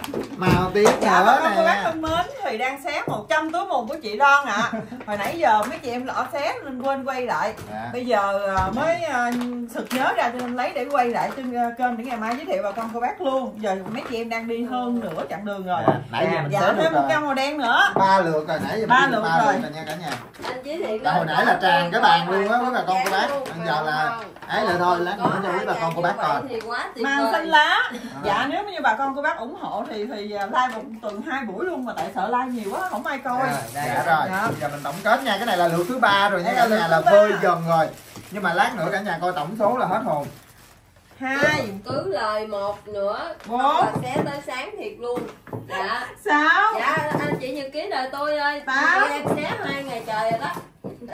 Màu tiếp dạ, nữa con cô bác nè. thân mến, thì đang xé 100 túi mùng của chị Loan ạ. Hồi nãy giờ mấy chị em lỡ xé nên quên quay lại. Bây giờ mới sực nhớ ra cho nên lấy để quay lại trên kênh để ngày mai giới thiệu bà con cô bác luôn. Giờ mấy chị em đang đi hơn nửa chặng đường rồi. Nãy giờ mình dạ, thêm một căn màu đen nữa. 3 lượt rồi, nãy giờ 3 lượt rồi nha cả nhà. Anh giới thiệu Hồi nãy là tràn cái bàn luôn á với bà con cô bác. Bây giờ là ấy lại thôi, lát nữa cho quý bà con cô bác coi. Màu xanh lá. Dạ nếu như bà con cô bác ủng hộ thì like một tuần 2 buổi luôn, mà tại sợ like nhiều quá không ai coi. Dạ rồi. Giờ mình tổng kết nha, cái này là lượt thứ 3 rồi nha cả nhà, là vơi dần rồi. Nhưng mà lát nữa cả nhà coi tổng số là hết hồn. 2 cứ lời 1 nữa 4 xé tới sáng thiệt luôn. Dạ 6 dạ anh chị nhật ký đời tôi ơi, 8 em xé 2 ngày trời rồi đó.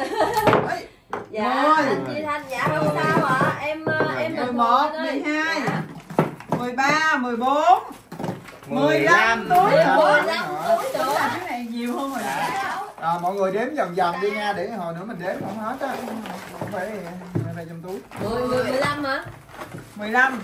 Dạ 10 anh chị Thanh dạ không sao ạ. Em 11 12 13 14 15 túi. 15 túi nữa. Cái này nhiều hơn rồi. Rồi mọi người đếm dần dần đi nha, để hồi nữa mình đếm không hết á. Không phải 200 túi. 15 hả? 15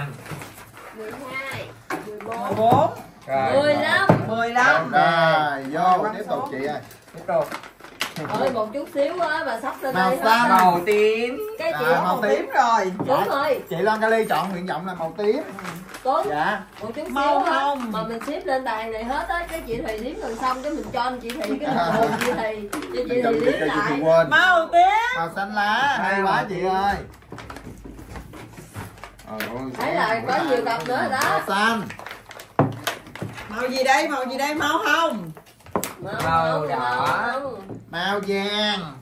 12 14 15 15 Rồi vô tiếp tục chị ơi. Tiếp tục. Ơi một chút xíu á bà sắp lên Màu đây xanh. Màu tím. cái chị Màu tím rồi. Tuấn ơi, Chị Loan Kali chọn nguyện vọng là màu tím. Tuấn Dạ. một chút màu xíu hồng mà mình xếp lên bàn này hết á, cái chị Thùy đếm gần xong cái mình cho anh chị Thùy cái mình buồn chị Thùy cho chị Thùy đếm lại. Quên. màu tím. Màu xanh lá, hay quá chị ơi. Thấy là có nhiều cặp nữa rồi đó. Màu xanh. Màu gì đây? Màu gì đây? Màu hồng. Màu đỏ. Màu vàng.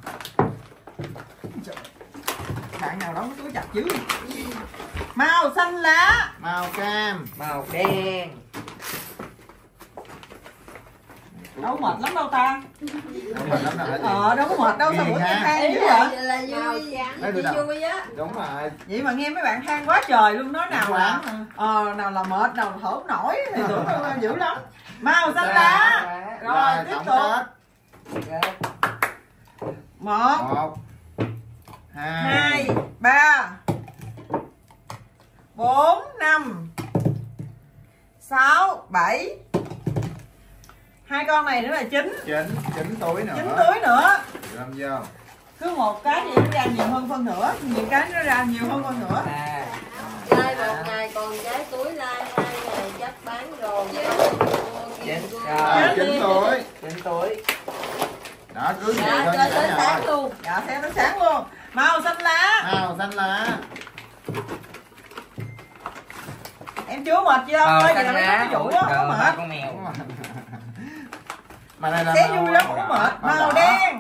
Bạn nào đóng túi chặt chứ. Màu xanh lá. Màu cam. Màu đen. Đâu mệt lắm đâu ta. Đúng rồi, lắm rồi. Đâu có mệt đâu, sao Ghiền buổi ha. em than Ý dữ là vậy? là vui, chị vui á. Đúng rồi. Vậy mà nghe mấy bạn than quá trời luôn, nói nào là nào là mệt, nào là thở không nổi thì tưởng dữ lắm. Màu xanh lá. Rồi tiếp tổng tục. kết. 1 1 2 3 4 5 6 7. Hai con này nữa là 9 túi nữa. 9 túi nữa. Làm vô. Cứ một cái gì nó ra nhiều hơn phân nửa, nhiều cái nó ra nhiều hơn phân nửa. Lai một ngày còn trái túi, lai 2 ngày chắc bán rồi. 9 túi. 9 túi. Đó cứ vậy Dạ thôi chơi nha tới cả sáng nhà. luôn. Dạ xem nó sáng luôn. Màu xanh lá. Màu xanh lá. Em chưa mệt gì đâu ơi, vậy là mấy cái vụ á, không mệt. Con mèo. Mà này là Xé vui lắm, không mệt. Màu đen.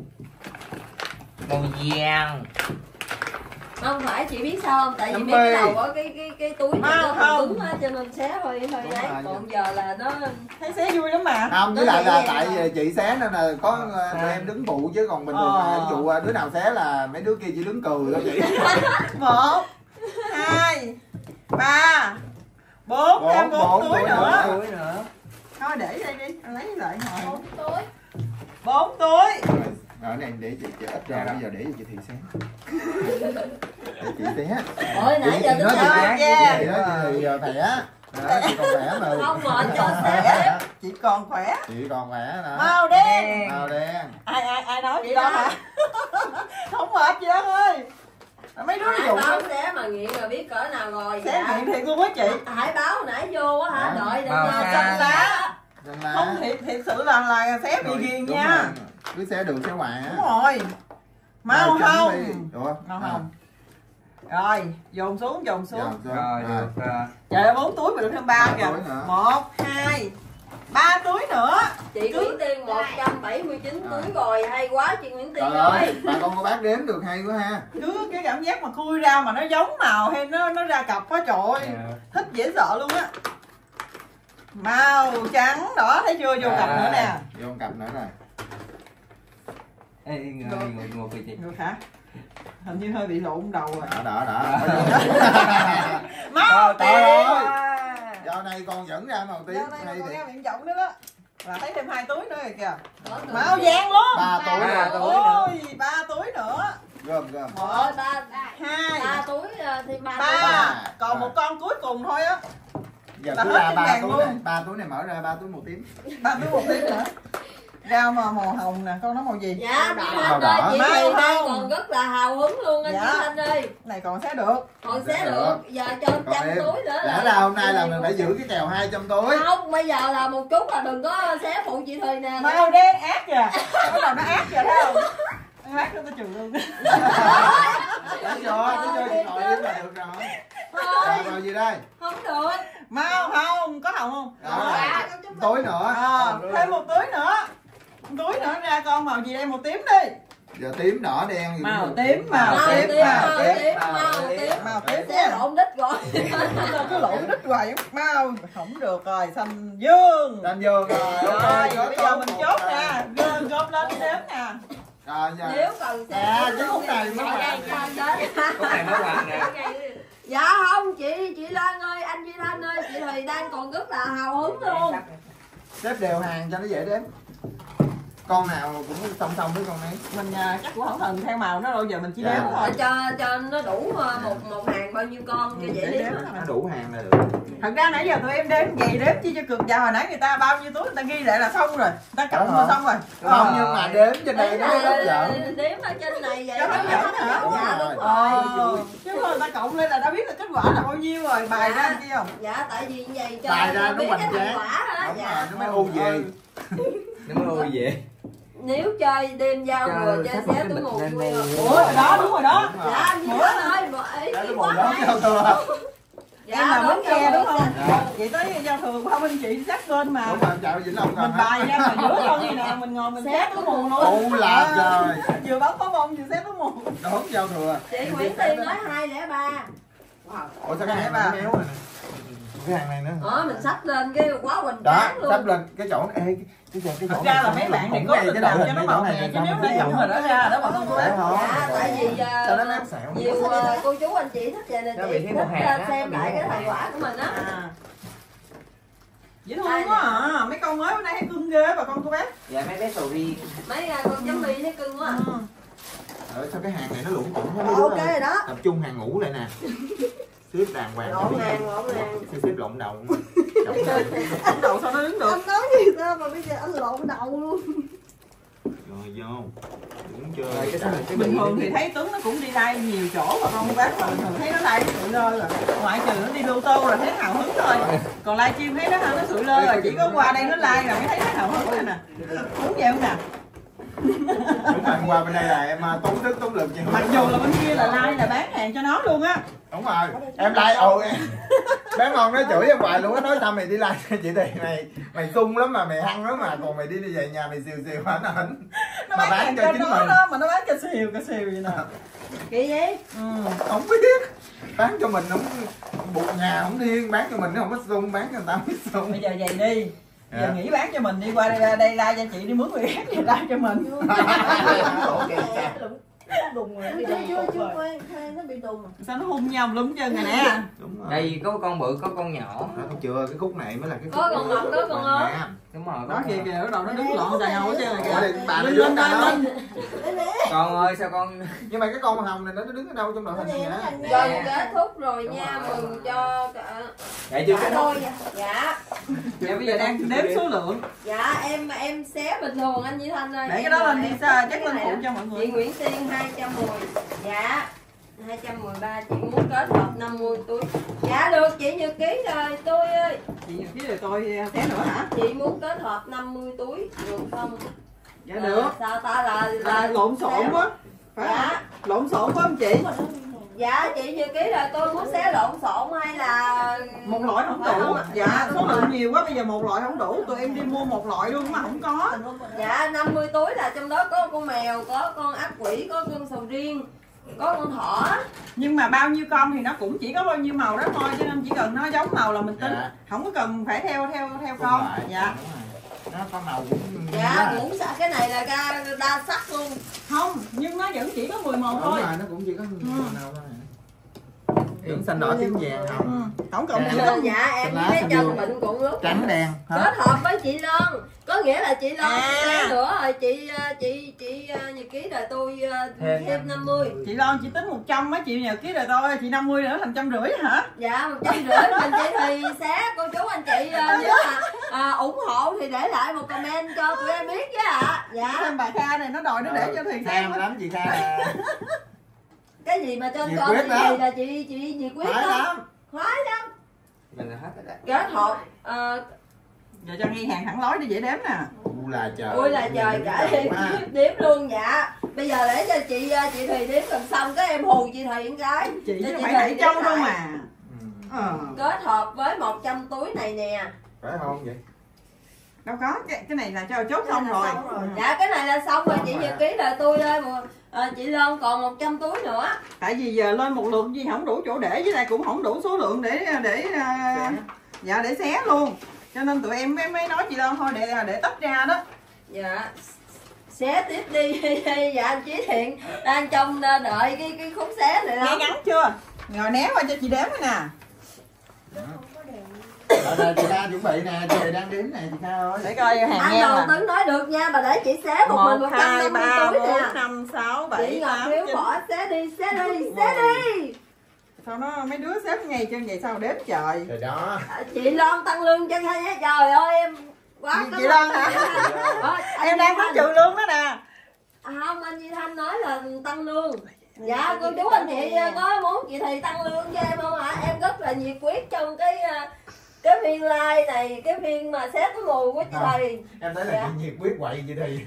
Màu vàng. Không phải chị biết sao không? Tại vì Nấm mấy cái bì. đầu có cái túi nó không. cứng á cho nên xé hơi đấy. Còn giờ là nó Thấy xé vui lắm mà. Không, với lại là tại vì chị xé nên là có tụi em đứng phụ, chứ còn bình thường là ví dụ đứa nào xé là mấy đứa kia chỉ đứng cười thôi chị. 1 2 3 4, thêm 4 túi nữa. Túi nữa. Thôi để đây đi, anh lấy lại hồi. 4 túi. 4 túi. Rồi này để chị ít rồi, bây giờ để cho chị Thị xé. Để chị xé. Ôi nãy giờ Nói tôi nói chị nói chị Thị thẻ. Đó, chị còn khỏe mà. không mệt cho xé. Chị còn khỏe. Chị còn khỏe nữa. Màu đen. Màu đen. Ai nói chị đó hả? Không mệt gì đâu ơi. Mấy đứa Hải dụ báo xé mà nghiện rồi biết cỡ nào rồi. xé miệng thiệt luôn á chị. Hải báo nãy vô á hả? Đợi Màu xanh lá. Xanh lá. Không thiệt sự là xé bị ghiền Đúng nha. rồi. Cứ xé đường xé hoài á. Đúng rồi. Màu hồng. Ủa? Màu hồng. Rồi, dồn xuống. Rồi được. Trời ơi 4 túi mà được thêm 3 kìa. 1 2 3 túi nữa. Chị Nguyễn Tiên 179 túi rồi, hay quá chị Nguyễn Tiên Trời ơi. ơi, bà con cô bác đếm được hay quá ha. Cứ cái cảm giác mà khui ra mà nó giống màu hay nó ra cặp quá trời ơi. Thích dễ sợ luôn á. Màu trắng đỏ, thấy chưa, vô cặp nữa nè. Vô cặp nữa rồi. Ê, ngồi kìa chị. Được hả? Hình như hơi bị lộn đầu rồi. Đỏ. Màu tím. Dạo này còn dẫn ra màu tím. Dạo này Hay còn thì nghe miệng rộng nữa đó. Là thấy thêm 2 túi nữa rồi kìa. Có Màu vàng luôn. 3 túi Ba rồi. túi. Ôi, 3 túi nữa. Gom. 1 Rồi 3 2 túi thì 3 túi. 3. Còn một con cuối cùng thôi á. Giờ là cứ hết ra cái 3 vàng túi luôn. này, 3 túi này mở ra 3 túi màu tím. 3 túi 1 tiếng nữa. Rau màu hồng nè, con nó màu gì? Dạ chị Màu Thanh đỏ. ơi, chị Màu Thùy đang hồng. còn rất là hào hứng luôn anh Dạ. chị Thanh ơi. Này còn xé được. Còn xé được, giờ cho 100 túi nữa lẽ ra hôm nay là mình phải giữ cái kèo 200 túi. Không, bây giờ là một chút là đừng có xé phụ chị Thùy nè. Màu đen ác kìa. Bắt đầu nó ác kìa thấy không? Nó ác nó trừ luôn. Đúng rồi, cứ chơi điện thoại đi là được rồi. Thôi, Rồi gì đây? không được. Màu hồng, có hồng không? Rồi, túi nữa. Thêm một túi nữa. Một túi nữa ra con màu gì đây? Màu tím đi. Giờ tím đỏ đen gì Màu cũng tím, được. màu tím, màu tím. Màu tím. Xé Xé lộn đít rồi. Sao cứ lộn đít hoài màu không được rồi, xanh dương. Lên vô rồi. Rồi, bây giờ mình chốt nè, gom gom lên đi đếm nè. Rồi giờ. Nếu cần xé Cái khúc này mới hoàng. Khúc này mới hoàng nè. Dạ không, chị Lan ơi, anh Duy Thanh ơi, chị Thùy đang còn rất là hào hứng luôn. Xếp đều hàng cho nó dễ đếm. Con nào cũng song song với con ấy. Mình chắc cũng không cần theo màu nó đâu, giờ mình chỉ đếm thôi. Cho nó đủ một hàng bao nhiêu con cho dễ đếm. Nó đủ hàng là được. Thật ra nãy giờ tụi em đếm vậy đếm chi cho cực giàu, hồi nãy người ta bao nhiêu túi người ta ghi lại là xong rồi, người ta cộng là xong rồi. Không, nhưng mà đếm trên đây nó hấp dẫn. Đếm ở trên này vậy Cho hấp dẫn hả? Dạ đúng rồi. Chứ mà người ta cộng lên là đã biết là kết quả là bao nhiêu rồi, bài ra anh kia không? Dạ tại vì như vậy cho Bài ra nó biết hoành cái thành tráng. quả đó. Đúng Dạ. rồi, nó mới u về. Nó mới ôi vậy. Nếu chơi đêm giao vừa chơi xé túi mù vui rồi. Ủa rồi đó, đúng rồi đó. Dạ anh Duy Thanh ơi, ý Đó, chị cái quá màu đó hay. giao thừa. Em là bến tre đúng không? Dạ. Chị tới giao thừa qua bên chị sát bên mà. Đúng rồi, chào Vĩnh Long Mình bài ra mà giữa con gì nè, mình ngồi mình xé túi mù luôn. U là trời. Vừa bắn pháo bông vừa xé túi mù. Đón giao thừa. Chị Nguyễn Tiên nói 203. Ủa sao cái hàng này nó méo rồi nè. Cái hàng này nữa. Mình xách lên cái quá hoành Đó, tráng luôn. sắp lên cái chỗ này. Ê, cái chỗ Thật ra là mấy bạn này có lực làm cho nó màu nè, chứ nếu nó ủng rồi đó ra đó bọn con cô bác. Dạ, tại vì cho nó nát sẹo. nhiều cô chú anh chị thích vậy nè, Nó bị chị thêm một thích hạt á, xem nó bị lại cái một thành hạt. quả của mình á. Dễ thương quá à, mấy con mới bữa nay thấy cưng ghê bà con cô bác. Dạ mấy bé sầu riêng. Mấy con chấm mi thấy cưng quá à. Sao cái hàng này nó lủng củng quá. Ok rồi đó. Tập trung hàng ngủ lại nè. Xếp đàng hoàng. Lộn hàng. Xếp lộn đầu. Anh đầu sao nó đứng được? Anh nói gì sao mà bây giờ anh lộn đầu luôn. Rồi vô. Đứng chơi. Rồi, cái Bình thường thì thấy Tuấn nó cũng đi lai nhiều chỗ bà con cô bác, mà bình thường thấy nó lai sụi lơ rồi. Ngoại trừ nó đi lô tô rồi thấy hào hứng thôi. Còn lai chim thấy nó sụi lơ rồi, chỉ có qua đây nó lai rồi mới thấy nó hào hứng rồi nè. Đúng vậy không nè? Đúng rồi, qua bên đây là em tốn sức tốn lực nhiều. Mặc dù là bên kia là lai là bán hàng cho nó luôn á. Đúng rồi, em like em bán ngon nó chửi em hoài luôn á, nói sao mày đi like chị thì mày sung lắm mà mày hăng lắm mà, còn mày đi về nhà mày xìu hả ảnh Nó mà bán cho chính nó mình đó, mà nó bán cho xìu vậy nè. Kỳ gì? Không biết, bán cho mình không buộc nhà không điên, bán cho mình nó không có sung, bán cho người ta không biết sung. Bây giờ vậy đi. Giờ nghỉ bán cho mình đi, qua đây like cho chị đi mướn người khác về like cho mình. Đùng rồi, chưa quen, nó bị đùng. Sao nó hung nhau lúm chân rồi nè. Đúng rồi. Đây có con bự có con nhỏ. Đó, thấy chưa, cái khúc này mới là cái khúc Có con ngọc, có con ốm. Đúng rồi. Đó kìa kìa, bắt đầu nó đứng lọn dài hầu hết trơn rồi kìa. Bà Lên nó lên đứng đâu? lên. Con ơi sao con. Nhưng mà cái con màu hồng này nó đứng ở đâu trong đội hình này hả? Gần kết thúc rồi nha, mừng cho Dạ chưa cả kết đôi. thúc. Dạ. Dạ bây giờ đang đếm số lượng. Dạ em xé bình thường anh Duy Thanh ơi. Để cái đó lên đi sao chắc lên phụ cho mọi Chị người. Nguyễn Tiên 210. Dạ 213, chị muốn kết hợp 50 túi. Dạ được chị Nhật Ký rồi tôi ơi. Chị Nhật Ký rồi tôi té nữa hả? Chị muốn kết hợp 50 túi được không? Dạ được. Sao ta là Lộn xộn quá. Phải không? Dạ. Lộn xộn phải không chị? Dạ chị Nhật Ký rồi tôi muốn xé lộn xộn hay là Một loại không Phải đủ. không ạ? Dạ số lượng nhiều quá bây giờ một loại không đủ, tụi em đi mua một loại luôn mà không có. Dạ 50 túi là trong đó có con mèo, có con ác quỷ, có con sầu riêng, có con thỏ. Nhưng mà bao nhiêu con thì nó cũng chỉ có bao nhiêu màu đó thôi, cho nên chỉ cần nó giống màu là mình tính. Dạ. Không có cần phải theo con. Dạ. Nó có màu cũng Dạ cũng sợ cái này là đa sắc luôn. Không, nhưng nó vẫn chỉ có 10 màu đúng thôi. rồi, nó cũng chỉ có màu nào thôi. Điểm xanh đỏ tím vàng hồng. Không cần Dạ. gì lắm. Dạ em Lá với xanh Trần dương. Bệnh cũng lúc Trắng đen hả? kết hợp với chị Lân, có nghĩa là chị lo xé nữa rồi chị nhật ký rồi tôi thêm 50. Chị Loan chị tính 100 á, chị nhật ký rồi tôi chị 50 nữa thành 150 hả? Dạ 150 mình chị thì xé. Cô chú anh chị nếu mà ủng hộ thì để lại một comment cho tụi em biết chứ ạ. Dạ. Thêm bà Kha này nó đòi nó để cho Thuyền xem lắm chị Kha à. Cái gì mà trên Nhiệt con quyết thì đó. là chị nhiệt quyết Phải đó. lắm. Khoái lắm. Mình là hết rồi đó. Kết hợp giờ cho nghi hàng thẳng lối đi dễ đếm nè. Là trời. ui là trời cả đếm luôn. Dạ bây giờ để cho chị Thùy đếm gần xong cái em hù chị Thùy một cái. Chị Cho chứ chị phải Thùy đẩy đếm trâu đâu lại. mà. Kết hợp với 100 túi này nè. Phải không vậy? Đâu có, cái này là cho chốt xong rồi. Dạ cái này là xong rồi chị nhật ký rồi tôi chị Loan còn 100 túi nữa. Tại vì giờ lên một lượt gì không đủ chỗ để, với lại cũng không đủ số lượng để dạ để xé luôn. Cho nên tụi em mới nói chị Loan thôi để tách ra đó. Dạ xé tiếp đi. Dạ anh Chí Thiện đang trong đợi cái khúc xé này Nghe lắm. ngắn chưa? Rồi né qua cho chị đếm nè. Rồi chị Kha chuẩn bị nè, chị đang đếm nè chị Kha ơi. Để coi hàng Anh nghe đầu nè. Tấn nói được nha, bà để chị xé một mình 1, 2, 150 3, túi 4, nè. 5, 6, 7, Chị Ngọc 8, Hiếu 9. bỏ xé đi, xé đi, xé đi. Sao nó mấy đứa xếp ngay chân vậy sao đếm trời. Rồi đó. Chị Loan tăng lương cho thay nhé. Trời ơi em quá Chị Loan hả? Em đang có trừ lương đó nè. Không, anh Duy Thanh nói là tăng lương. Dạ cô chú anh chị có muốn chị thì tăng lương cho em không ạ? Em rất là nhiệt quyết trong cái phiên live này, cái phiên mà xét cái mùi của chị Thùy. Em thấy là Dạ. chị nhiệt quyết quậy chị thì.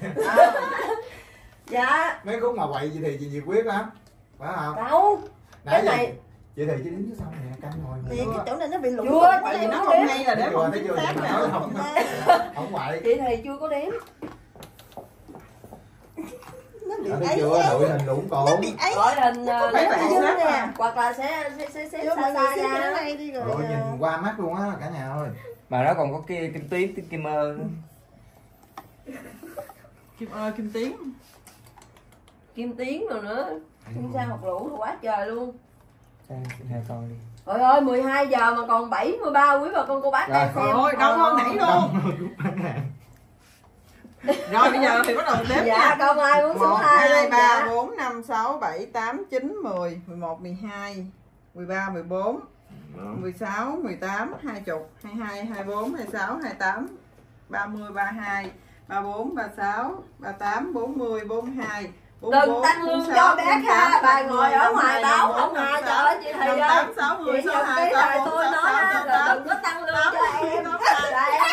Dạ. Mấy khúc mà quậy chị thì chị nhiệt quyết lắm. Phải không? Đâu. Nãy giờ này- chị thì chị đếm chứ xong nè, căng ngồi. Thì cái chỗ này nó bị lủng. Chưa, tại vì nó không hay là đếm Chưa, không thấy chính chưa? xác Chị nè. nói không quậy. Chị thì chưa có đếm. Thấy chưa? Đội hình lũng cộn. Gọi hình Mấy bạn xếp nè, à. hoặc là sẽ xa xa ra. Rồi nhìn qua mắt luôn á cả nhà ơi. Mà nó còn có kia kim tuyến, kim ơ nữa. Kim ơi, Kim Tiến. Kim Tiến rồi nữa. Kim Sa Ngọc Lũ rồi quá trời luôn. Xin hai con đi. Trời ơi 12 giờ mà còn 73 quý bà con cô bác đang xem. Rồi, đông hơn nãy luôn. Rồi bây giờ thì bắt đầu đếm Dạ nha. không ai muốn số 1, 2 2, luôn. 3, Dạ. 4, 5, 6, 7, 8, 9, 10, 11, 12, 13, 14, 16, 18, 20, 22, 24, 26, 28, 30, 32, 34, 36, 38, 40, 42, 44, Đừng tăng lương 46, cho bé Kha, bà ngồi ở ngoài báo không 52, à. Trời ơi chị Thùy ơi. 58, 60, Chị 62, Nhật ký rồi tôi 64, nói 66, là đừng có tăng lương cho em. Dạ em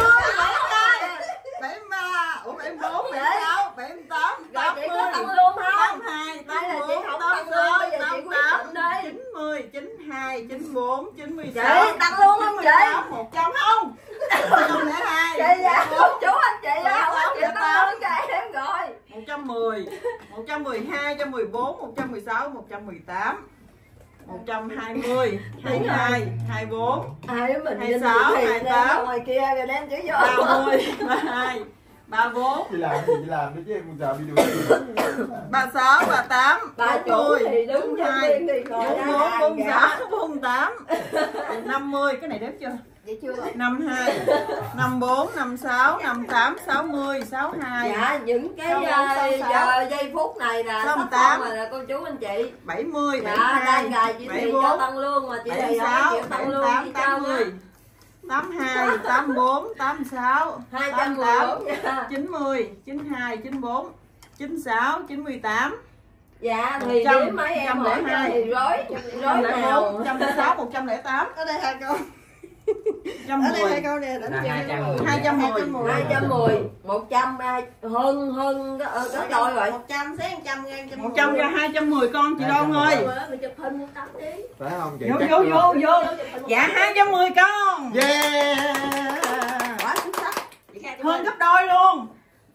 73, ủa 74, 76, 78, rồi 80, chị có tăng lương không? 82, Hay là chị 84, không tăng lương, bây giờ chị quyết 88, định đi. 90, 92, 94, 96, Chị tăng lương không chị? 100 không? 102, Chị dạ chú anh chị á, không anh chị tăng lương cho em rồi. 110, 112, 114, 116, 118, 120, 22, 24, Ai mình 26, 28, ngoài kia rồi đem chữ vô. 30, 32, 34, Chị làm gì chị làm đấy chứ em giờ đi đường. 36, 38, Bà chủ 40, thì đứng nhân 42, viên thì ngồi 44, 46, 48, 50, cái này đếm chưa? Vậy chưa rồi. 52, 54, 56, 58, 60, 62, Dạ những cái 66, giây phút này là sắp 68, xong rồi là cô chú anh chị. 70, Dạ 72, đang gài chị thì cho 74, tăng lương mà chị thì không 76, chịu tăng lương 78, gì trơn á. 80, 82, 84, 86, 214 nha. 90, 92, 94, 96, 98, Dạ thì 100, nếu mấy em hỏi 102, thì rối 104, nào. 106, 108, Ở đây hai câu. 110, Ở đây hai câu nè, đánh Là chưa? 210. 210, 210, 100 hơn gấp đôi rồi. 100 xé 100 ngàn 100 ra 210 con chị Đoan ơi. Mình chụp hình một tấm đi. Phải không chị? Vô Chắc vô luôn. vô vô. Dạ 210 con. Yeah. Quá xuất sắc. Hơn gấp đôi luôn.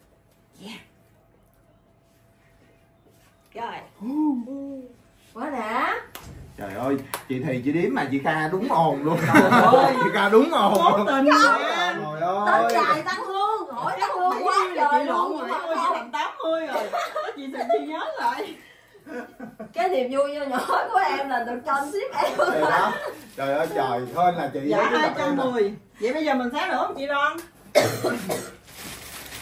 Rồi. Quá đã. Trời ơi, chị thì chị đếm mà chị Kha đúng ồn luôn. ơi. Chị Kha đúng Cố ồn. tình nha. Trời Tên ơi. dài tăng lương, hỏi tăng lương quá trời Chị lộn luôn. rồi, chị thành 80 rồi. Chị nhớ lại. Cái niềm vui nho nhỏ của em là được cho ship em. Trời đó. Trời ơi trời, hên là chị Dạ với cái cặp em 210. Vậy bây giờ mình xé nữa không chị Đoan?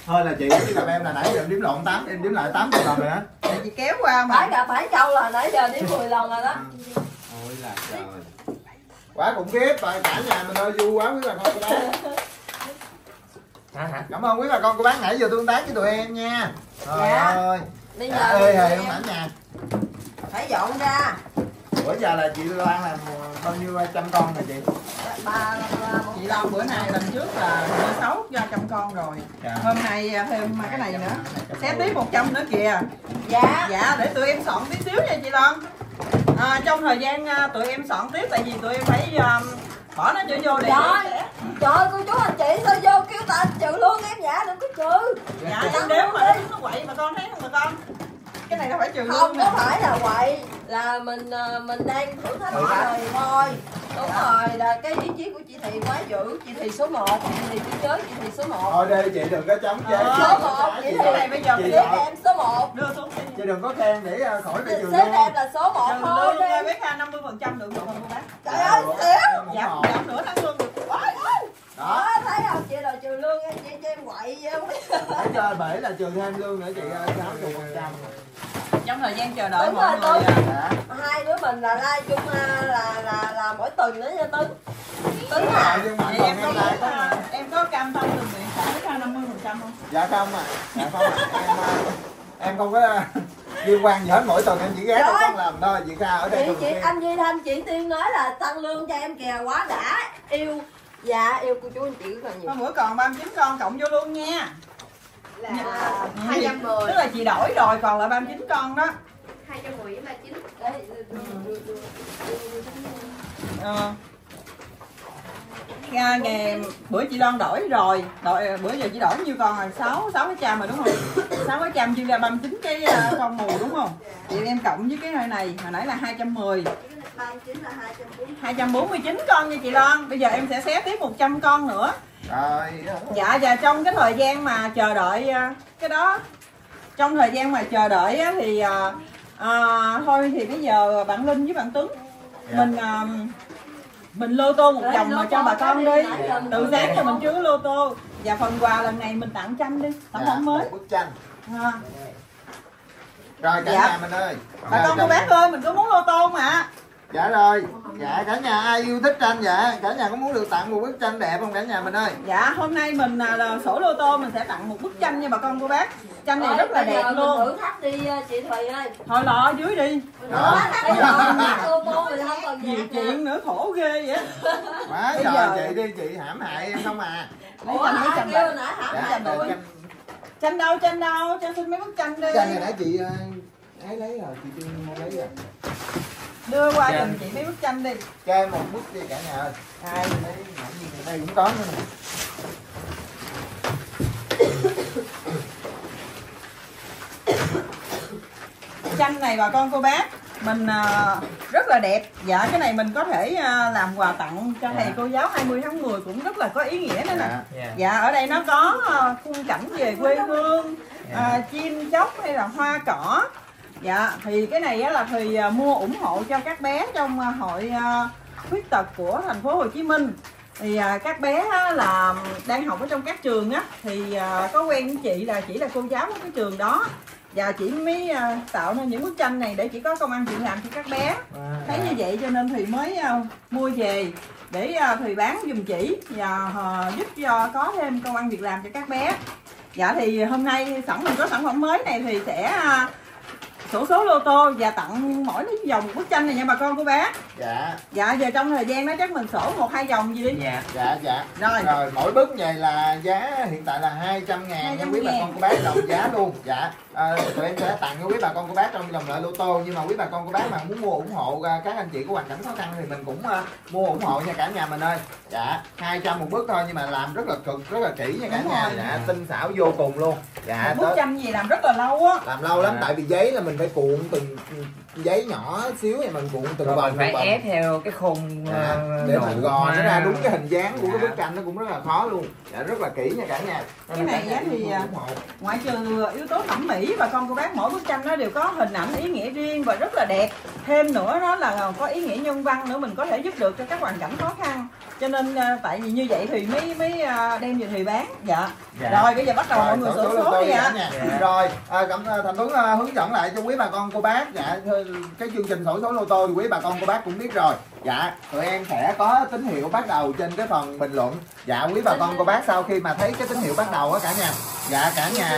thôi là chị với làm em là nãy giờ em đếm lộn 8, em đếm lại 8 lần rồi đó. Để chị kéo qua mà. Phải gặp phải câu là nãy giờ đến 10 lần rồi đó. Ôi là trời. Quá khủng khiếp, rồi cả nhà mình ơi vui quá quý bà con cô bác. Hả? Cảm ơn quý bà con cô bác nãy giờ tương tác với tụi em nha. Trời Dạ. ơi. Bây Dạ, giờ ơi hề không hẳn nha. Phải dọn ra. Bữa giờ là chị Loan làm bao nhiêu trăm con rồi chị? ba Chị Long bữa nay lần trước là 600 con rồi. Dạ. Hôm nay thêm cái này nữa. Xé tiếp 100 nữa kìa. dạ. Dạ để tụi em soạn tí xíu nha chị Long. Trong thời gian tụi em soạn tiếp tại vì tụi em phải bỏ nó cho vô để Trời, trời cô chú anh chị sao vô kêu ta trừ luôn em dạ đừng có trừ. dạ em đếm mà nó quậy mà con thấy không bà con? Cái này là phải trừ Không luôn có nè. phải là quậy, là mình đang thử thách mọi người thôi. Đúng rồi, là cái ý chí của chị Thị quá dữ. Chị Thị số 1, chị Thị chỉ nhớ chị Thị số 1. Thôi đi chị đừng có chống chế. Số 1, chị cái này Thị bây giờ chị phải xếp em số 1. đưa xuống Chị đừng có khen để khỏi bị trừ Xếp luôn. em là số 1 trừ thôi lương đi. bé Kha 50% được không cô bác? Trời ơi, xỉu. Giảm nửa tháng lương được. Ôi, ôi. Đó. Đó, thấy không? Chị đòi trừ lương em, chị cho em quậy vậy không? Để cho bể là trừ thêm lương nữa chị ơi, 60%. Trong thời gian chờ đợi Đúng mọi rồi, người Dạ. Hai đứa mình là like chung là mỗi tuần nữa nha Tuấn. Tuấn Dạ, à. nhưng mà Vậy còn em có em like có mà. em có cam tâm được nguyện trả với Kha 50% không? Dạ không à. Dạ không à. Em không có liên quan gì hết, mỗi tuần em chỉ ghé cho con làm thôi. Chị Kha ở đây Chị thường xuyên. anh Duy Thanh, chị Tiên nói là tăng lương cho em kìa, quá đã. Yêu. Dạ, yêu cô chú anh chị rất là nhiều. Hôm bữa còn 39 con cộng vô luôn nha. Là 210. Tức là chị đổi rồi còn lại 39 con đó. 210 với 39. Đấy, Ngày bữa chị Loan đổi rồi, bữa giờ chị đổi nhiêu con rồi? 6 cái trăm rồi đúng không? 6 cái trăm chia ra 39 cái con mù đúng không? Chị em cộng với cái này hồi nãy là 210. 39 là 240. 249 con nha chị Loan. Bây giờ em sẽ xé tiếp 100 con nữa. Rồi. Dạ và trong cái thời gian mà chờ đợi cái đó, trong thời gian mà chờ đợi á, thì thôi thì bây giờ bạn Linh với bạn Tuấn mình lô tô một vòng mà cho bà con đi. Từ sáng giờ mình chưa có lô tô. Và phần quà lần này mình tặng tranh đi, sản phẩm mới. Bức tranh. À, Rồi cả Dạ. nhà mình ơi. bà con cô bác ơi, mình có muốn lô tô mà. Dạ rồi. Dạ cả nhà ai yêu thích tranh dạ, cả nhà có muốn được tặng một bức tranh đẹp không cả nhà mình ơi? Dạ hôm nay mình là sổ lô tô mình sẽ tặng một bức tranh nha bà con cô bác. Tranh này rất là đẹp luôn. Thử thách đi chị Thùy ơi. Thôi lọ ở dưới đi. Đó. Bây giờ mình ô tô mình không còn Nhiều nhạc chuyện nữa khổ ghê vậy. Quá Bây trời giờ- chị đi, chị hãm hại em không à. Lấy Ủa tranh mấy hả? tranh Kêu bạc. nãy hả? Dạ, Hả tranh, tôi? Tranh đâu, cho xin mấy bức tranh đi. tranh này nãy chị ấy lấy rồi, chị Tiên lấy rồi. Đưa qua giùm chị mấy bức tranh đi. Cho em một bức đi cả nhà ơi. Đây. Lấy nãy gì đây cũng có nữa nè. Tranh này bà con cô bác mình rất là đẹp. Dạ cái này mình có thể làm quà tặng cho thầy cô giáo 20 tháng 10 cũng rất là có ý nghĩa nữa nè. Dạ. Dạ ở đây nó có khung cảnh về quê hương, chim chóc hay là hoa cỏ. Dạ thì cái này á là Thùy mua ủng hộ cho các bé trong hội khuyết tật của thành phố Hồ Chí Minh. Thì các bé á, là đang học ở trong các trường á thì có quen với chị là chỉ là cô giáo ở cái trường đó. Và chị mới tạo nên những bức tranh này để chỉ có công ăn chuyện làm cho các bé. Thấy như vậy cho nên Thùy mới mua về để Thùy bán giùm chị và giúp cho có thêm công ăn việc làm cho các bé. Dạ thì hôm nay mình có sản phẩm mới này thì sẽ sổ số lô tô và tặng mỗi vòng một bức tranh này nha bà con cô bác. Dạ. Dạ giờ trong thời gian đó chắc mình sổ 1-2 vòng gì đi. Dạ. Dạ dạ. Rồi. Mỗi bức này là giá hiện tại là 200.000 nha quý bà con cô bác, đồng giá luôn. Dạ. Tụi em sẽ tặng cho quý bà con cô bác trong dòng lợi lô tô, nhưng mà quý bà con cô bác mà muốn mua ủng hộ các anh chị có hoàn cảnh khó khăn thì mình cũng mua ủng hộ nha cả nhà mình ơi. Dạ, 200 một bức thôi nhưng mà làm rất là cực, rất là kỹ nha cả Đúng nhà. rồi. Dạ, tinh xảo vô cùng luôn. Dạ, Một bức tranh gì làm rất là lâu á. làm lâu lắm tại vì giấy là mình mình phải cuộn từng giấy nhỏ xíu thì mình cuộn từng Rồi vòng mình phải ép theo cái khung để mà gò nó ra đúng cái hình hình dáng của cái bức tranh, nó cũng rất là khó luôn. Dạ, rất là kỹ nha cả nhà. Cái này á thì ngoại trừ yếu tố thẩm mỹ, và con cô bác mỗi bức tranh nó đều có hình ảnh ý nghĩa riêng và rất là đẹp. Thêm nữa nó là có ý nghĩa nhân văn nữa, mình có thể giúp được cho các hoàn cảnh khó khăn. Cho nên tại vì như vậy thì mới đem về thì bán. Dạ. Rồi bây giờ bắt đầu mọi người sổ số đi ạ. Rồi Thành Tuấn hướng dẫn lại cho quý bà con cô bác. Dạ, cái chương trình sổ số lô tô thì quý bà con cô bác cũng biết rồi. Dạ, tụi em sẽ có tín hiệu bắt đầu trên cái phần bình luận. Dạ, quý bà con cô bác sau khi mà thấy cái tín hiệu bắt đầu á cả nhà. Dạ,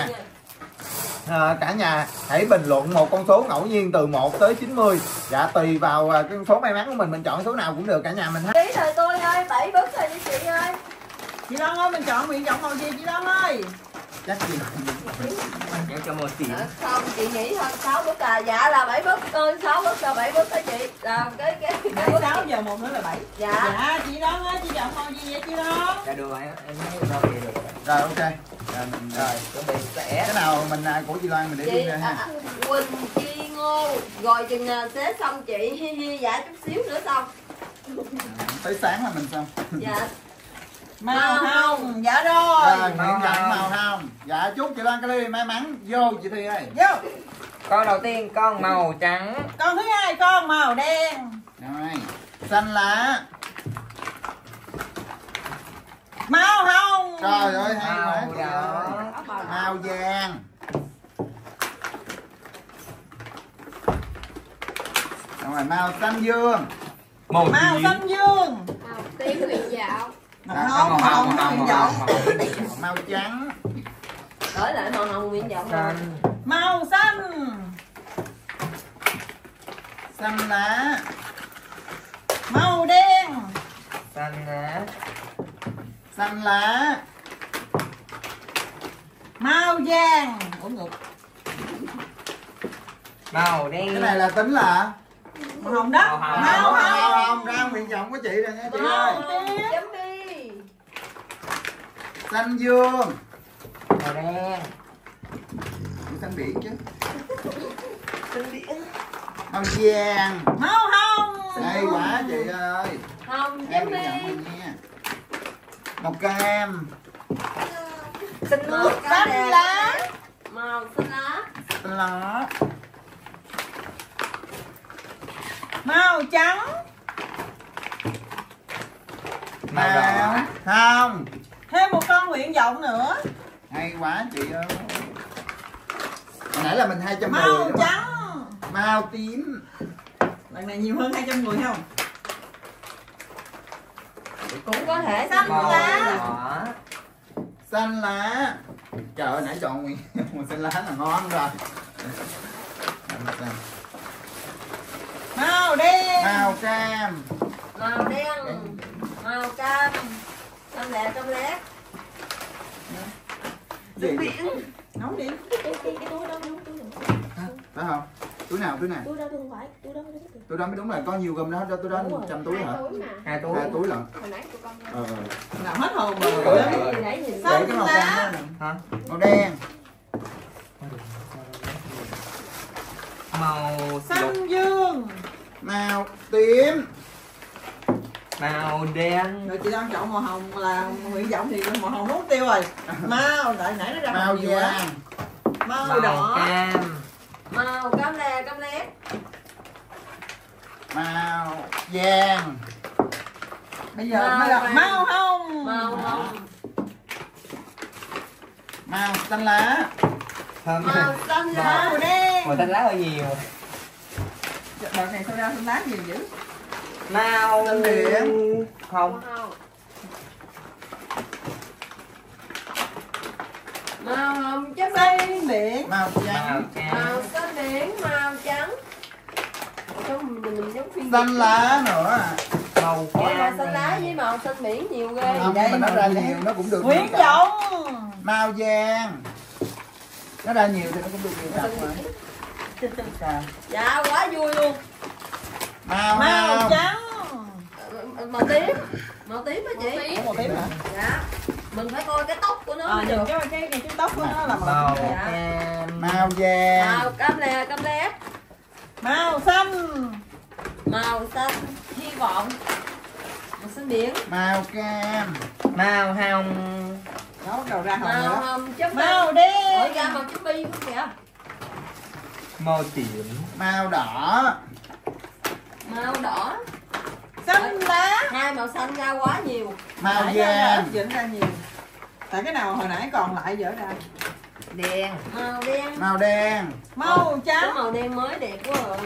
cả nhà hãy bình luận một con số ngẫu nhiên từ 1 tới 90. Dạ, tùy vào cái số may mắn của mình chọn số nào cũng được cả nhà mình ha. Tí rồi tôi ơi, 7 bức rồi đi chị ơi. Chị Loan ơi, mình chọn nguyện vọng màu gì chị Loan ơi? Chắc gì Nhớ cho 1 triệu. Không, chị nghĩ hơn 6 bức à. Dạ là 7 bức, tôi 6 bức là 7 bức đó chị. Là cái 6 giờ 1 nữa là 7. Dạ chị Loan ơi, chị chọn màu gì vậy chị Loan? Dạ được rồi, em thấy đâu vậy được. rồi, ok. Rồi, chuẩn bị sẽ Cái nào mình của chị Loan mình để chị riêng ha. Quỳnh Chi Ngô rồi chừng xế xong chị hi hi dạ chút xíu nữa xong. Tới sáng là mình xong. Dạ. Màu hồng. Dạ rồi. Rồi, nguyện vọng màu hồng. Dạ, chúc chị Loan Kelly may mắn. Vô chị Thi ơi. Vô. con đầu tiên con màu trắng. Con thứ hai con màu đen. Rồi, xanh lá. Màu hồng. Trời ơi, hay quá Màu chị ơi. đỏ. Màu vàng. Rồi, màu xanh dương. Màu xanh dương. Tiếng nguyện dạo. Màu hồng nguyện vọng. Màu trắng. Đổi lại màu hồng nguyện vọng. xanh. Màu xanh. Xanh lá. Màu đen. Xanh lá. Xanh lá. Màu vàng. Ủa ngược. Màu đen. Cái này là tính là Màu hồng đó. Màu hồng. ra nguyện vọng của chị rồi nha chị Màu ơi. tím. Chấm đi. Xanh dương. Màu đen. Xanh biển chứ. Màu vàng. Màu hồng. Hay quá chị ơi. Hồng Em chấm nguyện đi. vọng rồi nha. Màu cam. Xanh nước. Xanh lá. Màu xanh lá. Xanh lá. Màu trắng. Màu đỏ. Không. Thêm một con nguyện vọng nữa. Hay quá chị ơi. Hồi nãy là mình 210 Màu đúng không? trắng. Màu tím. Lần này nhiều hơn 210 không? Cũng có thể Xanh Màu lá. đỏ. Xanh lá. Trời ơi, nãy chọn màu xanh lá là ngon rồi. Màu đen. Màu cam. màu đen, màu cam, cam lẹ cam lét. Gì? Nấu đi. Cái túi đó đúng túi nào? Phải không? Túi nào, túi nào? Túi đó không phải, túi đó đúng. Túi đó mới đúng, là có nhiều gom đó, túi đó Đúng rồi. 100 túi hả? 2 túi mà. 2 túi. 2 túi lận. Hồi nãy tụi con Làm hết hồn Để rồi. nhìn. Để Xanh cái màu lá. cam đó nè. Hả? Màu đen. Màu lục. Xanh dương. Màu tím. Màu đen. Rồi chị đang chọn màu hồng là nguyện vọng thì màu hồng mất tiêu rồi. Màu đợi nãy nó ra Màu màu nhiều quá. vàng. Màu Màu đỏ. cam. Màu cam lè cam lét. Màu vàng. Bây giờ Màu mới là vàng. màu hồng. Màu hồng. Màu xanh lá. Thơm. Màu xanh lá. Màu đen. Màu xanh lá hơi nhiều. Đợt này sao ra xanh lá nhiều dữ. Màu Xanh biển. không. Màu hồng chấm Xanh biển. Màu Màu trắng. màu trắng. xanh biển, màu trắng. Mình giống phim Xanh lá nữa à. Màu dạ, cam. xanh lá với màu xanh biển nhiều ghê. Không, nhưng mà nó ra nhiều nó cũng được Nguyện nhiều cặp. vọng. Màu vàng. Nó ra nhiều thì nó cũng được nhiều cặp mà. Sao? Dạ quá vui luôn. Màu Màu hồng. trắng. Màu tím. Màu tím hả chị? Màu tím hả? Dạ. Mình phải coi cái tóc của nó mới nhìn được. cái tóc của nó là màu cam. Màu vàng. Màu cam lé. Màu xanh. Màu xanh hy vọng. Màu xanh biển. Màu cam. màu hồng, Nó bắt đầu ra hồng Màu rồi đó. hồng chấm Màu đen. Ôi ra màu chấm bi quá kìa. màu tím, Màu đỏ. Màu đỏ. Xanh lá. Hai màu xanh ra quá nhiều. Màu Nãy ra vàng. dẫn ra nhiều. Tại cái nào hồi nãy còn lại dở ra. đen, Màu đen. Màu đen. Màu Cái trắng. màu đen mới đẹp quá à.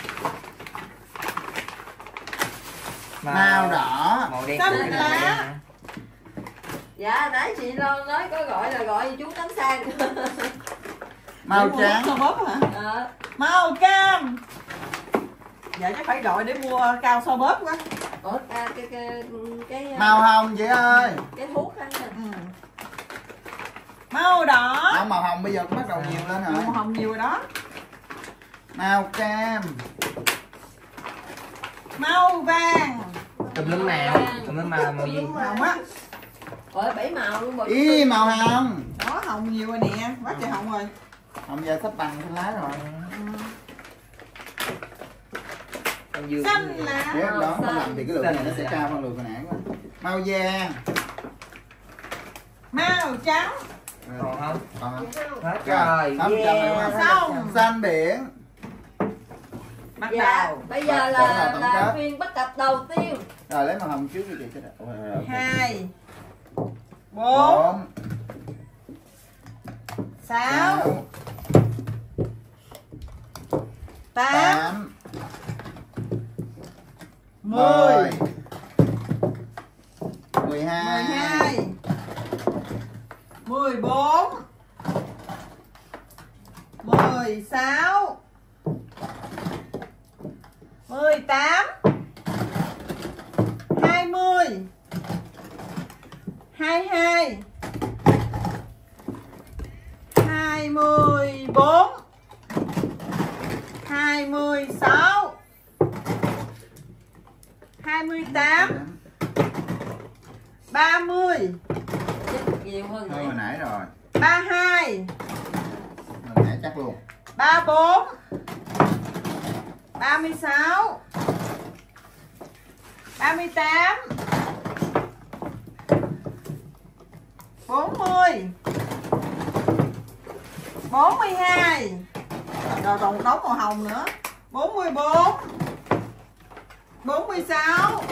Màu đỏ. màu đen, Xanh màu đen, lá. màu đen hả? Dạ nãy chị Loan nói có gọi chú Tánh Sang. Màu Để mua trắng. xô bóp hả? Ờ. Màu cam. Dạ chắc phải gọi để mua cao xô bóp quá. Ủa cái Màu hồng chị ơi. cái thuốc anh nè. Ừ. Màu đỏ. Đó, màu hồng bây giờ cũng bắt đầu nhiều lên rồi. Màu hồng nhiều rồi đó. Màu cam. Màu vàng. tùm lum màu là màu gì? Hồng á. Ủa 7 màu luôn bộ. Ý màu hồng. Đó hồng nhiều rồi nè. Quá trời hồng rồi. Hồng giờ sắp bằng xanh lá rồi. Màu dương. Xanh lá. Nếu đó không làm thì cái lượng này nó sẽ cao hơn lượng hồi nãy quá. Màu vàng. Màu trắng. Còn không? Còn không? Hết Rồi, rồi, 800 yeah. rồi. Xong. Xanh biển. Bắt Dạ, đầu. bây giờ Rồi, tổng là kết. phiên bắt cặp đầu tiên. Rồi lấy màu hồng trước đi chị cho đẹp. 2 4 4 6 8 8 10 12 14 16 18 20 22 24 26 28 30 Nhiều hơn hơn nữa. hồi nãy rồi. 32 Hồi nãy chắc luôn. 34 36 38 40 42 rồi còn một đống màu hồng nữa 44 46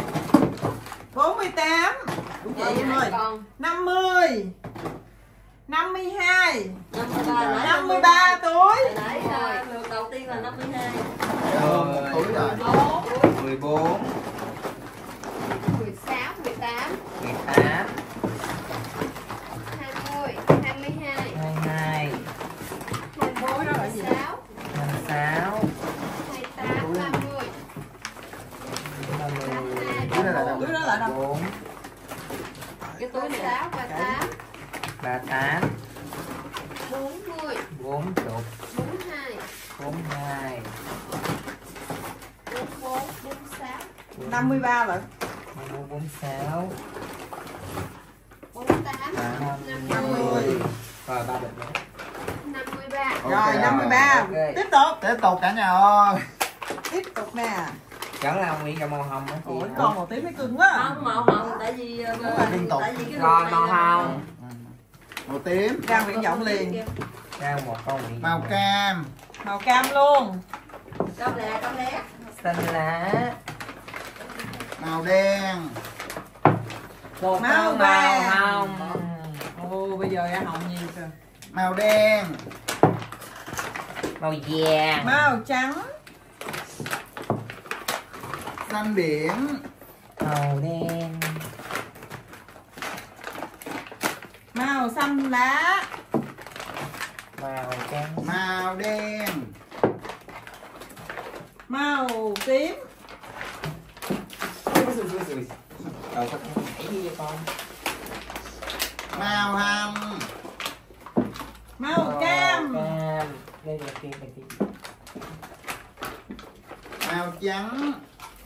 48 đúng vậy em ơi Còn 50 52 53 53 túi Hồi nãy lượt đầu tiên là 52. Hơn một túi rồi. 14, 16, 18, 18, 20, 22, 22, 24, 26, 26, 28, 30. 30, Túi đó là đâu? túi đó là đâu 4, Cái túi này 36, 38, 38, 40, 40, 42, 42, 44, 46, 53 rồi 46, 48, 50, rồi 3 bịch nữa. 53. Ok rồi 53 ok. tiếp tục Tiếp tục cả nhà ơi. tiếp tục nè Vẫn là nguyên cả màu hồng đó chị. ủa còn một tí mới cưng quá không màu hồng tại vì Liên tục. tại vì cái Rồi lượt màu này là hồng, Màu tím. ra nguyện vọng liền ra một con miệng. Màu cam. màu cam luôn cam lé xanh lá, Màu đen. một Màu con vàng. màu hồng, ồ bây giờ ra hồng nhiều kìa Màu đen. màu vàng, màu trắng Xanh biển. màu đen, màu xanh lá màu trắng, Màu đen. màu tím đầu có thể nhảy đi cho con. Màu hồng. màu cam đây là kia này kia. Màu trắng.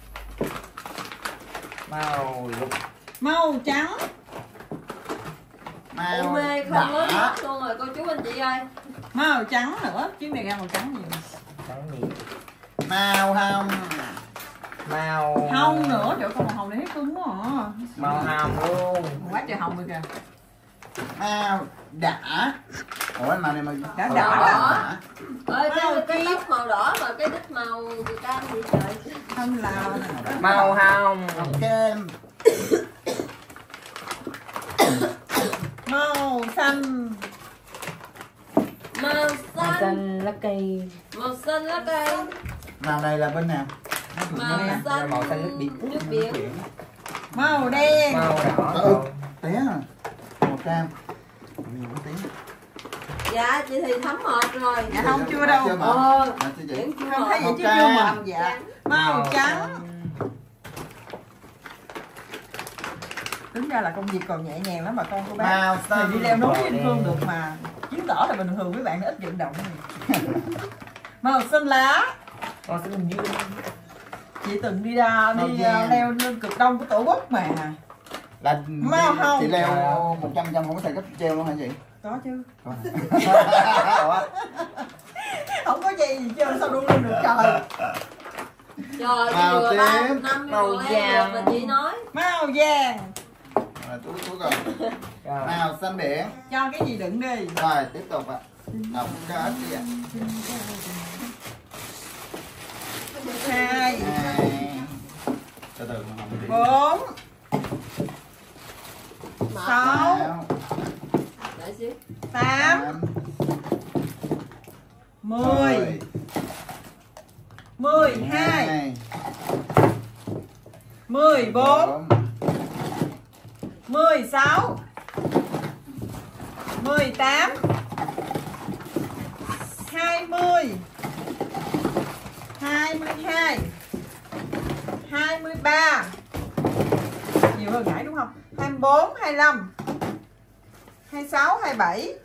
Màu lục, màu trắng Màu mê không có hết luôn rồi cô chú anh chị ơi. Màu trắng nữa, chuyến này ra màu trắng nhiều. Trắng gì? màu hồng. Màu Hồng nữa, chỗ con màu hồng này thấy cứng quá à. màu hồng luôn. Quá trời hồng rồi kìa. Màu đỏ. Ủa màu này màu Đỏ Đỏ. đỏ. Ơi cái tóc màu đỏ mà cái đít màu cam gì trời. Không là Màu hồng. Màu kem. màu xanh. Màu Màu xanh. xanh lá cây. Màu xanh lá cây. Màu này là bên nào? Màu xanh. Màu xanh nước biển. Nước biển. Màu đen. Màu đỏ. Té à. Màu cam. Nhiều cái té. Dạ chị thì thấm mệt rồi. Dạ không chưa đâu. Chưa mệt. Ờ. À, chưa chị. Vẫn chưa Không mệt. thấy vậy chứ Màu chưa cam. màu dạ. Màu trắng. Tính ra là công việc còn nhẹ nhàng lắm bà con cô bác. Màu Mình xanh. đi leo núi với Phương được mà. Chứng tỏ là bình thường mấy bạn ít vận động. Màu xanh lá. Màu xanh bình dương. Chị từng đi ra Màu đi vàng. leo lên cực đông của tổ quốc mà. Là Màu hồng. chị leo 100% không có xài cách treo luôn hả chị? Có chứ. Ủa? Không có gì chứ sao đu lên được trời. Trời Màu vừa tím. 3 năm Màu màu vàng. mà chị nói. Màu vàng. Rồi tú rồi. Rồi. Màu xanh biển. Cho cái gì đựng đi. Rồi tiếp tục ạ. Đọc cái hết đi ạ. 2, Từ từ mà không đi. 4, 6, Đợi xíu. 8, 10, 12, 14, 16, 18, 20, 22, 23. Nhiều hơn nãy đúng không? 24, 25, 26, 27,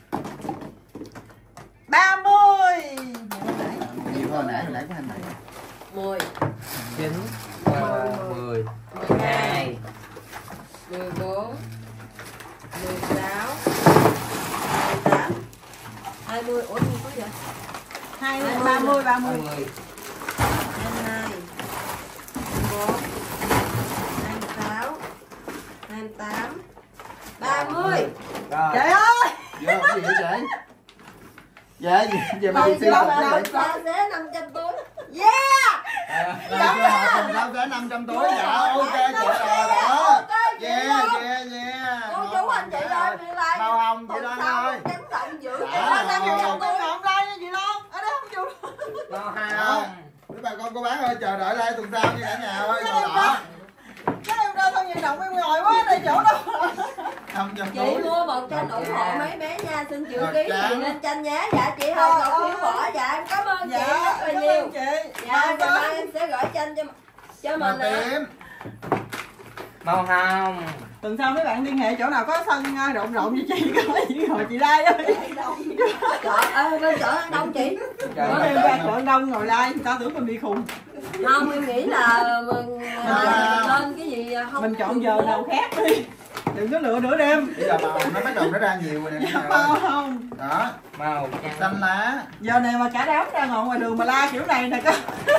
30. Nhiều hơn nãy, hồi nãy có 27. 10, 9 10 12 14, 16, 18, 20. Ủa không có vậy? 30, 30. 10 22, 21, 26, 28, 30. Rồi. Trời ơi! Dạ, cái gì vậy chị? Dạ, về mà Rồi đi siêu giờ thị là vậy? xa xế 500 túi. Yeah! Là chưa họ cùng sao tới 500 túi. Dạ, ok chị rồi đó. Yeah, yeah, yeah. Cô chú anh chị ơi, đi like. Màu hồng chị Loan ơi. Chấn động dữ. Dạ, Đang rồi. chụp tôi không đây nha chị Loan. Ở đây không chụp. Màu Đó. hồng. Quý bà con cô bác ơi, chờ đợi đây tuần sau nha cả nhà ơi. Màu đỏ. Các em đâu không vận động em ngồi quá đây chỗ đâu. 500 Chị túi. mua một tranh ủng hộ mấy bé nha, xin chữ Rồi, ký dạ. chị lên tranh nhé. Dạ chị Hồng Ngọc Hiếu Võ, dạ em cảm ơn chị rất là cảm nhiều. ơn chị. Dạ ngày mai em sẽ gửi tranh cho Màu mình nè. tím. Màu hồng. Tuần sau mấy bạn liên hệ chỗ nào có sân rộng rộng với chị có gì ngồi chị lai ơi. Trời ơi, bên chợ ăn đông chị. Có em ra chợ đông ngồi lai người ta tưởng mình bị khùng. Không, em nghĩ là mình lên cái gì không. Mình chọn giờ nào khác đi. Đừng có lựa nửa đêm. Bây giờ màu hồng nó bắt đầu nó ra nhiều rồi nè cả nhà ơi. Không. Đó, Màu trắng. xanh lá. Giờ này mà cả đám ra ngồi ngoài đường mà la kiểu này nè có.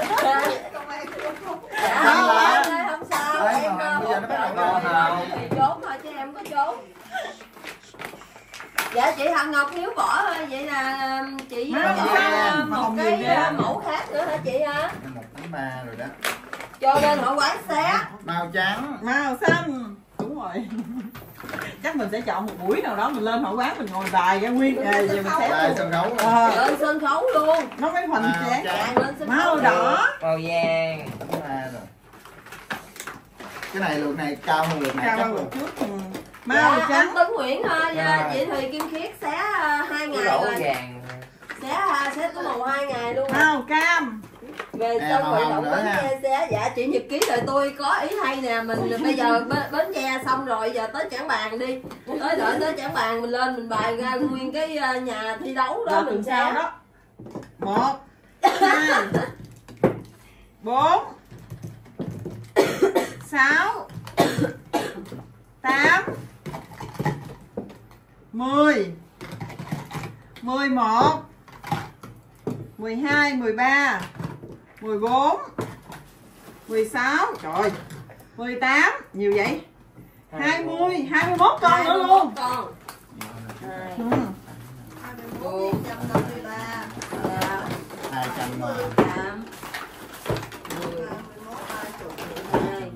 Dạ, Xanh lá. không sao. Đấy, Em màu hồng, bây giờ nó bắt đầu rồi, màu hồng. thì trốn thôi chứ em có trốn. Dạ chị Hằng Ngọc Hiếu Võ ơi, vậy là chị Màu chọn vàng. một Màu cái nhiều ghê. mẫu khác nữa hả chị hả? 1/3 rồi đó. Cho lên họ quán xé. Màu trắng. Màu xanh. Đúng rồi. Chắc mình sẽ chọn một buổi nào đó mình lên hội quán mình ngồi bài ra nguyên nghề về mình xé Đây luôn. sân khấu rồi. Lên sân khấu luôn. Nó mới hoành Màu tráng. trắng. Lên sân khấu. Màu đỏ. Màu vàng. 1/3 rồi. Cái này lượt này cao hơn lượt này Cao chắc hơn rồi. một chút. Dạ, Màu anh trắng. Tuấn Nguyễn ơi, Dạ. chị Thùy Kim Khiết xé 2 Cái ngày lỗ rồi. vàng. Xé có màu 2 ngày luôn. Màu cam. Về À, sân màu vận hồng động nữa Bến ha. Tre xé. Dạ chị Nhật Ký rồi tôi có ý hay nè. Mình bây giờ Bến Tre xong rồi, giờ tới Trảng Bàng đi. Tới Trảng Bàng mình lên mình bài ra nguyên cái nhà thi đấu đó Đó mình tuần sau xé. đó. 1 2 4 6 8 10 11 12 13 14 16 trời 18 nhiều vậy 20 21 con nữa luôn. Con. 4 153 200 8 10 12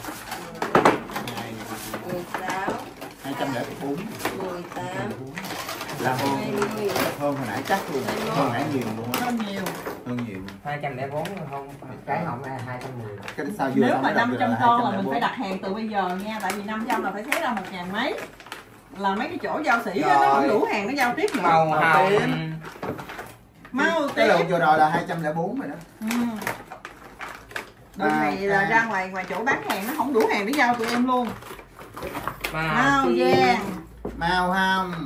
16 204 18 là hơn 20 hồi nãy chắc luôn, hơn nãy nhiều luôn á, Hơn nhiều. hơn nhiều. 204 không, cái không là 210. Cái sao vừa Nếu xong mà nó đọc 500 được con là 204. mình phải đặt hàng từ bây giờ nha. Tại vì 500 là phải xé ra 1.000 mấy. Là mấy cái chỗ giao sĩ á, nó không đủ hàng nó giao tiếp nữa. Màu hồng. Mau Cái lượt tiếp. vừa rồi là 204 rồi đó. Đợt này là ra ngoài chỗ bán hàng nó không đủ hàng để giao tụi em luôn. Màu vàng, Màu hồng,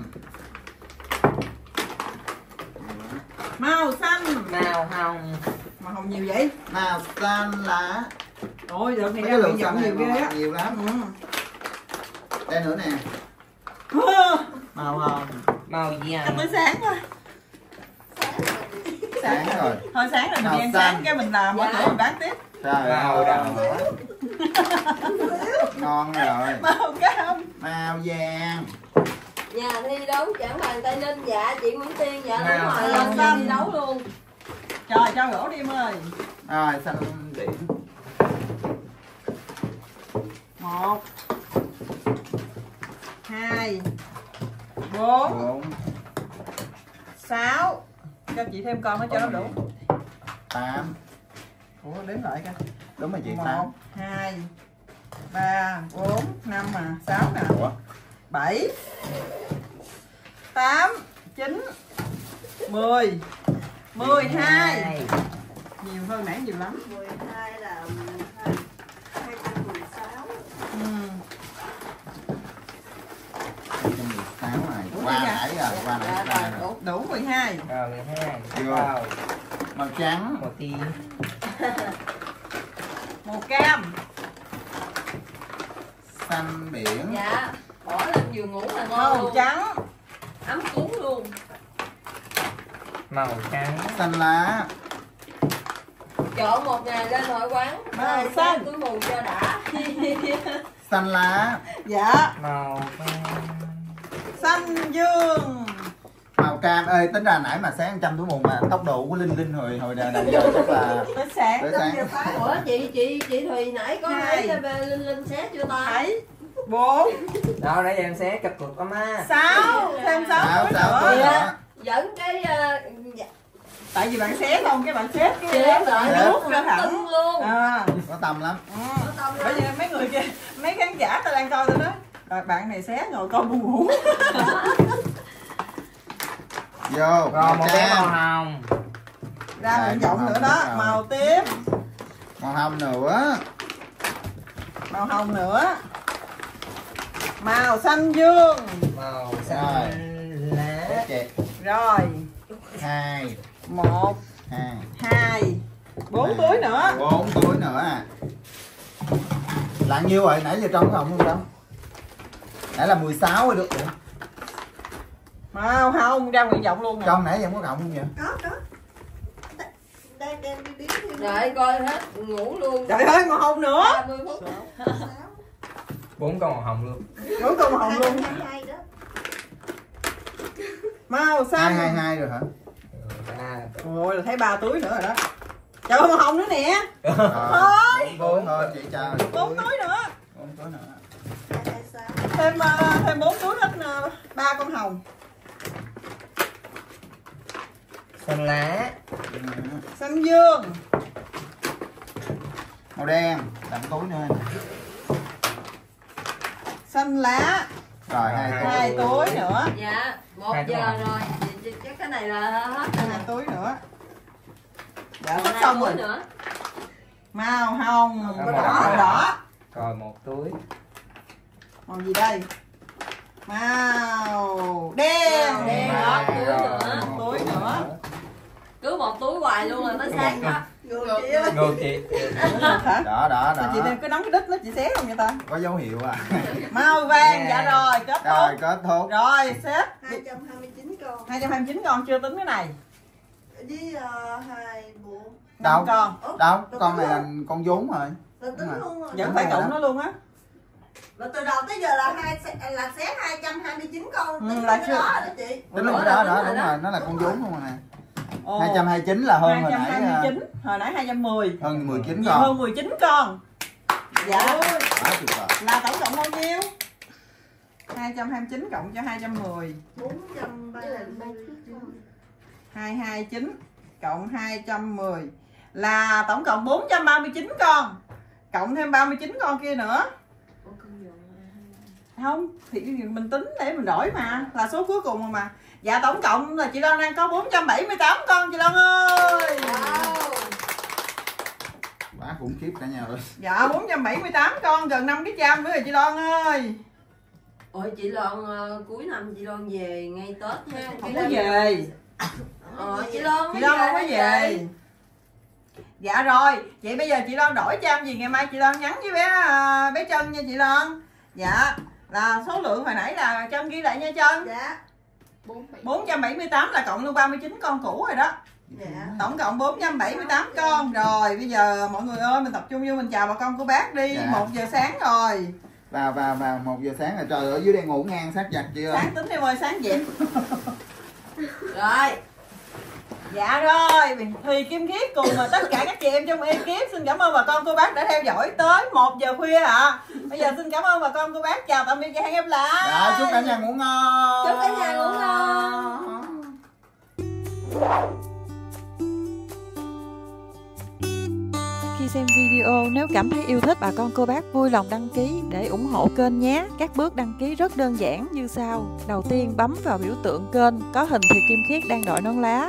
màu xanh. Màu hồng. Màu hồng nhiều vậy? màu xanh lá. Ôi đợt này Mấy ra cái nguyện lượt vọng xanh nhiều này ghê á. nhiều lắm. Đây nữa nè, màu hồng. Màu Ăn vàng. bữa sáng thôi. Sáng rồi. Thôi sáng rồi mình Màu đi ăn xanh. sáng cái mình làm ở cửa mình bán tiếp. Trời Màu ơi, đỏ. ngon rồi. Màu cam. Màu vàng. Nhà thi đấu chẳng bàn tay Ninh. Dạ chị Nguyễn Tiên. Dạ đúng Nào. rồi, Màu lần xanh. thi đấu luôn. Trời cho gỗ đi em ơi. Rồi xanh điểm. 1 2 4 4 6. Cho chị thêm con nó cho nó đủ. 8. Ủa đếm lại coi. Đúng rồi chị, 8. 1 2 3 4 5 mà 6 nè. Ủa? 7 8 9 10 12. Nhiều hơn nãy nhiều lắm. 12 là 216. 216 này. Ủa, Qua vậy nãy rồi, qua nãy ra rồi. Đủ 12. Rồi 12. Chưa. Màu. Màu trắng. Màu tím. Màu cam. Xanh biển. Dạ bỏ lên giường ngủ là ngon Màu luôn. trắng. Ấm cúng luôn. Màu trắng. Xanh lá. Chọn một ngày lên hội quán. Màu Mai xanh. túi mù cho đã. Xanh lá. Dạ. Màu vàng. Xanh dương. Màu cam ơi, tính ra nãy mà sáng 100 túi mùng mà tốc độ của Linh hồi đầu giờ chắc là Tới sáng. tới sáng. Ủa chị Thùy nãy có Hai. thấy Linh xé chưa ta? 7 4 Đó nãy giờ em xé cặp cược có má. 6. Thêm 6 Sáu túi túi nữa. nữa. Dẫn cái Tại vì bạn xé không cái bạn xếp cái xé lại Xếp. nước ra thẳng. tưng luôn. Có tâm lắm. Bởi vì mấy người kia, mấy khán giả tao đang coi tao nói rồi bạn này xé ngồi coi buồn ngủ. Vô. Rồi Màu một cái màu trắng. hồng. Ra nguyện vọng màu nữa hồng đó. rồi. Màu tím. Màu hồng nữa. Màu hồng nữa. Màu xanh dương. Màu xanh lá. Để chị. Rồi 2 1 2 2 4 túi nữa. 4 túi nữa à. Là nhiêu rồi? Nãy giờ trong không đâu? Nãy là 16 rồi được. Ủa? Màu hồng ra nguyện vọng luôn nè. Trong nãy giờ có cộng không vậy? Có. Đang đem đi Rồi coi hết ngủ luôn. Trời ơi màu hồng nữa. 30 phút. 4 con màu hồng luôn. Đúng con màu hồng luôn. Màu xanh. 222 rồi hả? Ôi là thấy 3 túi nữa rồi đó. Trời ơi màu hồng nữa nè. Thôi. 4 thôi chị chờ. 4 túi nữa. 4 túi nữa. Thêm 4 túi hết 3 con hồng. Xanh lá. Xanh dương. Màu đen, đậm túi nữa. Xanh lá. Rồi 2 túi nữa. Dạ 1 Hai túi giờ hồng. rồi. Chắc cái này là hết rồi 2 nè. túi nữa. Dạ Còn hết 2 xong túi rồi. nữa. Màu hồng. Màu Đỏ. Đỏ. Rồi 1 túi. Màu gì đây? Màu đen. Màu đen Màu đó, túi rồi. nữa. Túi nữa. Cứ một túi hoài luôn là tới sáng đó. chị ơi. Ngược chị. Hả? Đó Sao chị đem cái nắm cái đít nó chị xé không vậy ta? có dấu hiệu à. Màu vàng, dạ rồi, kết Rồi thúc. kết thúc. Rồi, xếp 229 con 229 con, chưa tính cái này. với 24 Đâu? 5 con. Đâu, con này là con vốn rồi. là tính Đúng luôn rồi. Vẫn phải cộng nó luôn á. Là từ đầu tới giờ là xé 229 con tính là cái chưa. đó đó chị. Đúng rồi, đúng rồi, nó là con vốn không nè. Ồ, 229 là hơn hồi nãy 229, hồi nãy 210. hơn 19 Nhiều con. hơn 19 con. Dạ. Quá tuyệt vời. Là tổng cộng bao nhiêu? 229 cộng cho 210. 430 229 cộng 210 là tổng cộng 439 con. Cộng thêm 39 con kia nữa. Không, thì mình tính để mình đổi mà, là số cuối cùng mà. Dạ tổng cộng là chị Loan đang có 478 con chị Loan ơi. Quá khủng khiếp cả nhà ơi. Dạ 478 con, gần 5 kg nữa rồi chị Loan ơi. Ôi chị Loan cuối năm chị Loan về ngay Tết ha. Không có về. Chị Loan Chị Loan không có về. Dạ rồi, vậy bây giờ chị Loan đổi cho em gì, ngày mai chị Loan nhắn với bé Trân nha chị Loan. Dạ, là số lượng hồi nãy là Trân ghi lại nha Trân. Dạ 478 là cộng luôn 39 con cũ rồi đó. dạ. Tổng cộng 478 con. Rồi bây giờ mọi người ơi, mình tập trung vô mình chào bà con cô bác đi. Dạ. 1 giờ sáng rồi. Và 1 giờ sáng là trời ơi, ở dưới đây ngủ ngang sát giặt chưa. Sáng tính em ơi, sáng dẹp. Rồi. Dạ rồi, Thùy Kim Khiết cùng tất cả các chị em trong ekip xin cảm ơn bà con cô bác đã theo dõi tới 1 giờ khuya ạ. Bây giờ xin cảm ơn bà con cô bác, chào tạm biệt và hẹn gặp lại. Dạ, chúc cả nhà ngủ ngon. Chúc cả nhà ngủ ngon. Khi xem video, nếu cảm thấy yêu thích, bà con cô bác vui lòng đăng ký để ủng hộ kênh nhé. Các bước đăng ký rất đơn giản như sau. Đầu tiên bấm vào biểu tượng kênh có hình Thùy Kim Khiết đang đội nón lá.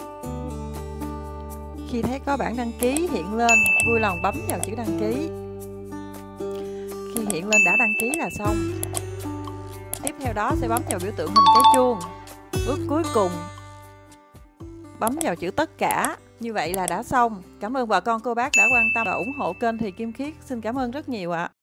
Khi thấy có bảng đăng ký hiện lên, vui lòng bấm vào chữ đăng ký. Khi hiện lên đã đăng ký là xong. Tiếp theo đó sẽ bấm vào biểu tượng hình cái chuông. Bước cuối cùng bấm vào chữ tất cả. Như vậy là đã xong. Cảm ơn bà con cô bác đã quan tâm và ủng hộ kênh Thùy Kim Khiết. Xin cảm ơn rất nhiều ạ.